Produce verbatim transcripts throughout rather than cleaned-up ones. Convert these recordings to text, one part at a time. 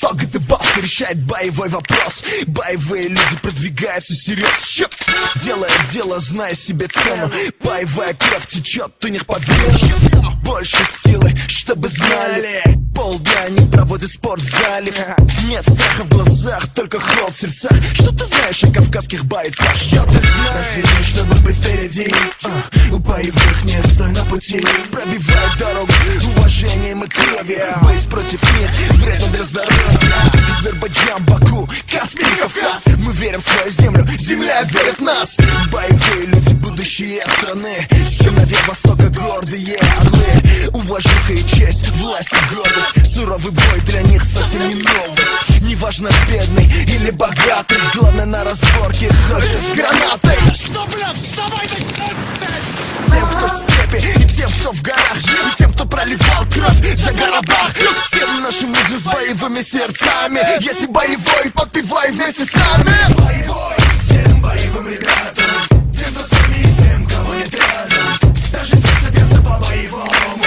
Восток — это босс, решает боевой вопрос. Боевые люди продвигаются серьезно, делая дело, зная себе цену. Боевая кровь течет, у них по венам. Больше силы, чтобы знали. Полдня они проводят в спортзале. Нет страха в глазах, только холод в сердцах. Что ты знаешь о кавказских бойцах? Что ты знаешь? Живи, чтобы быть впереди. а, У боевых не стой на пути. Пробивают дорогу уважением и кровью. Быть против них вредно для здоровья. Азербайджан, Баку, Каспий, Кавказ. Мы верим в свою землю, земля верит в нас. Боевые люди, будущее страны. Сыновья Востока, гордые орлы. Уважуха и честь, власть и гордость. Суровый бой для них совсем не новость. Неважно, бедный или богатый, главное на разборке ходит с гранатой. Что, бля, вставай! Тем, кто в степи, и тем, кто в горах, и тем, кто проливал кровь за Карабах. Всем нашим людям с боевыми сердцами. Если боевой, подпевай вместе с нами. Боевой, всем боевым ребятам. Тем, кто с нами, и тем, кого нет рядом. Даже сердце бьется по-боевому.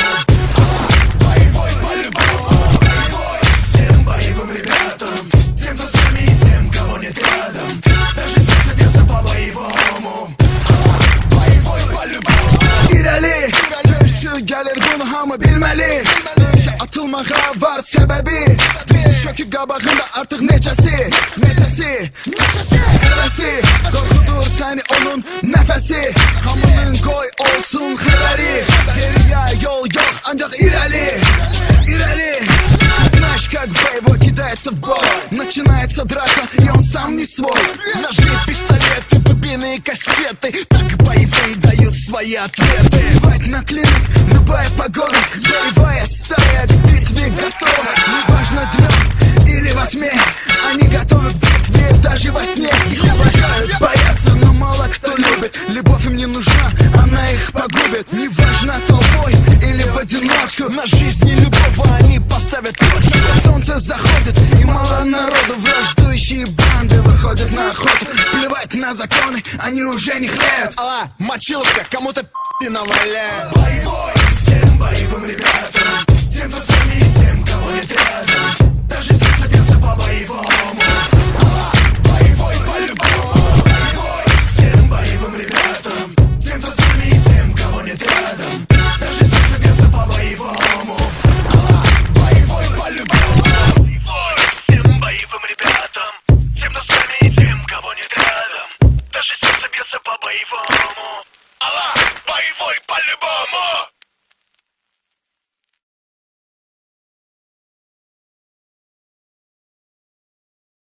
Боевой по-любому. Боевой, всем боевым ребятам. Тем, кто с нами, и тем, кого нет рядом. Даже сердце бьется по-боевому. Боевой по-любому. İrəli, döyüşü gəlir bunu hamı bilməli. Döyüşə atılmağa var səbəbi. Diz çöküb qabağında artıq necəsi, necəsi, necəsi, həvəsi. Qorxudur səni onun nəfəsi. Hamının qoy olsun xəbəri. Geriyə yol yox, ancaq irəli, irəli. Знаешь, как боевой кидается в бой. Начинается драка, и он сам не свой. Ножи, пистолеты, дубины и кассеты. Так боевые дают свои ответы. Плевать на климат, любая погода. Боевая стая к битве готова. Неважно днем или во тьме, они готовы к битве даже во сне. Их уважают, боятся, но мало кто любит. Любовь им не нужна, она их погубит. Неважно толпой или в одиночку. На жизнь и любовь они поставят точку. Солнце заходит, и мало народу. Враждующие банды выходят на охоту. Плевать на законы, они уже не хлеют. А, мочиловка, кому-то пи***и наваляет. Боевой, всем боевым ребятам.